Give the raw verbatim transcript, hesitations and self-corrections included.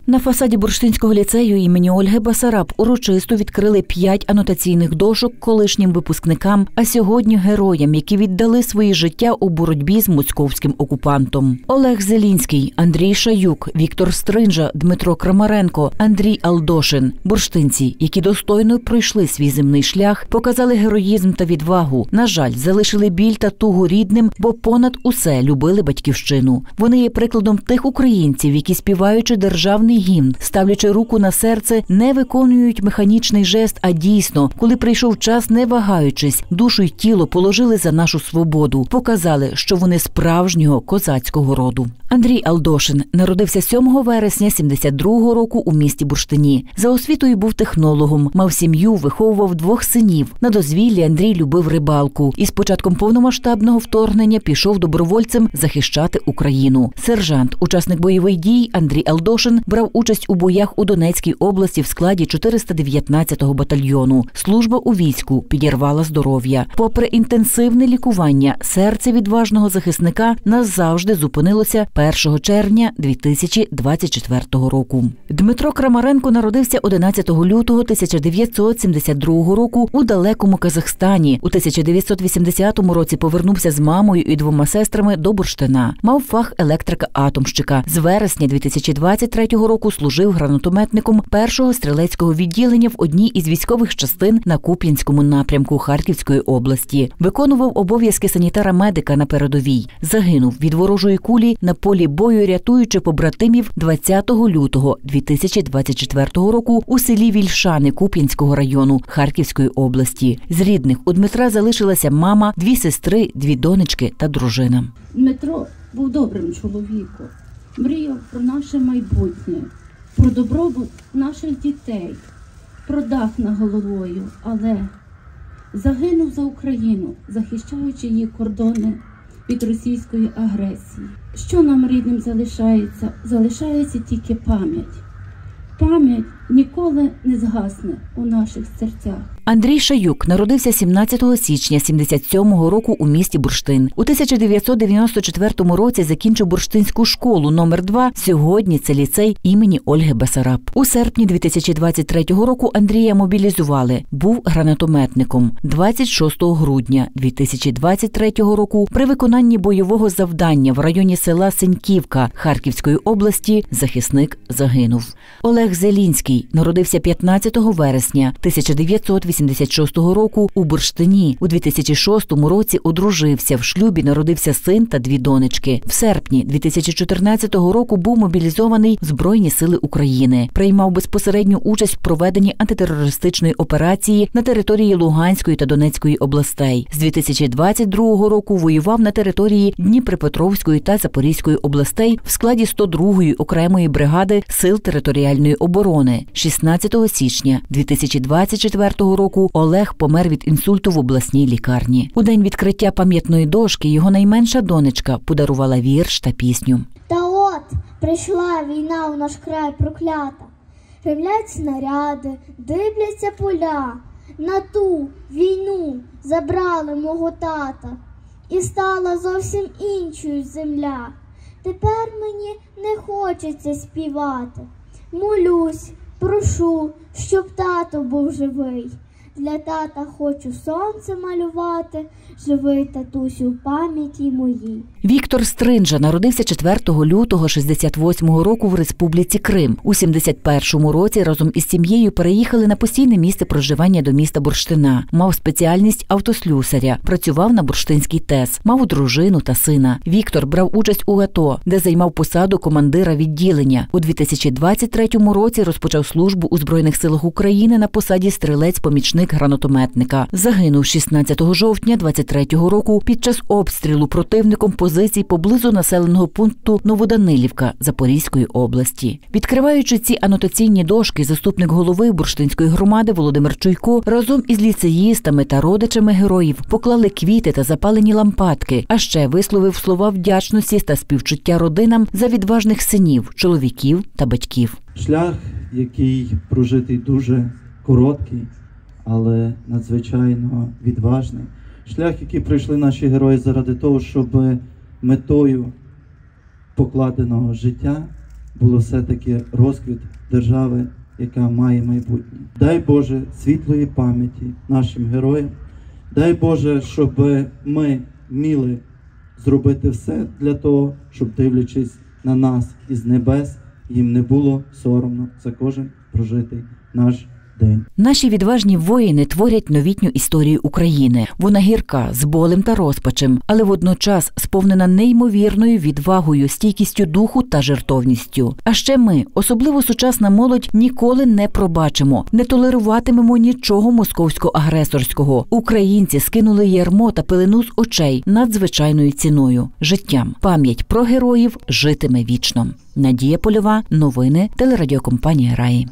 На фасаді Бурштинського ліцею імені Ольги Басараб урочисто відкрили п'ять анотаційних дошок колишнім випускникам, а сьогодні героям, які віддали свої життя у боротьбі з московським окупантом. Олег Зелінський, Андрій Шаюк, Віктор Стринжа, Дмитро Крамаренко, Андрій Алдошин – бурштинці, які достойно пройшли свій земний шлях, показали героїзм та відвагу. На жаль, залишили біль та тугу рідним, бо понад усе любили батьківщину. Вони є прикладом тих українців, які, співаючи державний гімн, ставлячи руку на серце, не виконують механічний жест, а дійсно, коли прийшов час, не вагаючись, душу й тіло положили за нашу свободу, показали, що вони справжнього козацького роду. Андрій Алдошин народився сьомого вересня сімдесят другого року у місті Бурштині. За освітою був технологом, мав сім'ю, виховував двох синів. На дозвіллі Андрій любив рибалку і з початком повномасштабного вторгнення пішов добровольцем захищати Україну. Сержант, учасник бойових дій Андрій Алдошин брав участь у боях у Донецькій області в складі чотириста дев'ятнадцятого батальйону. Служба у війську підірвала здоров'я. Попри інтенсивне лікування, серце відважного захисника назавжди зупинилося першого червня дві тисячі двадцять четвертого року. Дмитро Крамаренко народився одинадцятого лютого тисяча дев'ятсот сімдесят другого року у далекому Казахстані. У тисяча дев'ятсот вісімдесятому році повернувся з мамою і двома сестрами до Бурштина. Мав фах електрика-атомщика. З вересня дві тисячі двадцять третього року служив гранатометником першого стрілецького відділення в одній із військових частин на Куп'янському напрямку Харківської області. Виконував обов'язки санітара-медика на передовій. Загинув від ворожої кулі на полі бою, рятуючи побратимів двадцятого лютого дві тисячі двадцять четвертого року у селі Вільшани Куп'янського району Харківської області. З рідних у Дмитра залишилася мама, дві сестри, дві донечки та дружина. Дмитро був добрим чоловіком. Мріяв про наше майбутнє, про добробут наших дітей, про дах над головою, але загинув за Україну, захищаючи її кордони від російської агресії. Що нам, рідним, залишається? Залишається тільки пам'ять. Пам'ять ніколи не згасне у наших серцях. Андрій Шаюк народився сімнадцятого січня сімдесят сьомого року у місті Бурштин. У тисяча дев'ятсот дев'яносто четвертому році закінчив Бурштинську школу номер два. Сьогодні це ліцей імені Ольги Басараб. У серпні дві тисячі двадцять третього року Андрія мобілізували. Був гранатометником. двадцять шостого грудня дві тисячі двадцять третього року при виконанні бойового завдання в районі села Сеньківка Харківської області захисник загинув. Олег Зелінський народився п'ятнадцятого вересня тисяча дев'ятсот вісімдесят шостого року у Бурштині. У дві тисячі шостому році одружився. В шлюбі народився син та дві донечки. В серпні дві тисячі чотирнадцятого року був мобілізований в Збройні сили України. Приймав безпосередню участь в проведенні антитерористичної операції на території Луганської та Донецької областей. З дві тисячі двадцять другого року воював на території Дніпропетровської та Запорізької областей в складі сто другої окремої бригади Сил територіальної оборони. шістнадцятого січня дві тисячі двадцять четвертого року Олег помер від інсульту в обласній лікарні. У день відкриття пам'ятної дошки його найменша донечка подарувала вірш та пісню. Та от прийшла війна у наш край проклята. Гримлять снаряди, дивляться поля. На ту війну забрали мого тата. І стала зовсім іншою земля. Тепер мені не хочеться співати. Молюсь, прошу, щоб тато був живий. Для тата хочу сонце малювати, живий татусю в пам'яті моїй. Віктор Стринжа народився четвертого лютого шістдесят восьмого року в Республіці Крим. У сімдесят першому році разом із сім'єю переїхали на постійне місце проживання до міста Бурштина. Мав спеціальність автослюсаря, працював на Бурштинській ТЕС, мав дружину та сина. Віктор брав участь у АТО, де займав посаду командира відділення. У дві тисячі двадцять третьому році розпочав службу у Збройних силах України на посаді стрілець-помічник гранатометника. Загинув шістнадцятого жовтня двадцять третього року під час обстрілу противником позицій поблизу населеного пункту Новоданилівка Запорізької області. Відкриваючи ці анотаційні дошки, заступник голови Бурштинської громади Володимир Чуйко разом із ліцеїстами та родичами героїв поклали квіти та запалені лампадки, а ще висловив слова вдячності та співчуття родинам за відважних синів, чоловіків та батьків. Шлях, який прожитий дуже короткий, але надзвичайно відважний. Шлях, який пройшли наші герої заради того, щоб метою покладеного життя було все-таки розквіт держави, яка має майбутнє. Дай Боже світлої пам'яті нашим героям. Дай Боже, щоб ми вміли зробити все для того, щоб, дивлячись на нас із небес, їм не було соромно за кожен прожитий наш день. Наші відважні воїни творять новітню історію України. Вона гірка, з болем та розпачем, але водночас сповнена неймовірною відвагою, стійкістю духу та жертовністю. А ще ми, особливо сучасна молодь, ніколи не пробачимо, не толеруватимемо нічого московсько-агресорського. Українці скинули ярмо та пелену з очей надзвичайною ціною – життям. Пам'ять про героїв житиме вічно. Надія Польова, новини, телерадіокомпанія «Раї».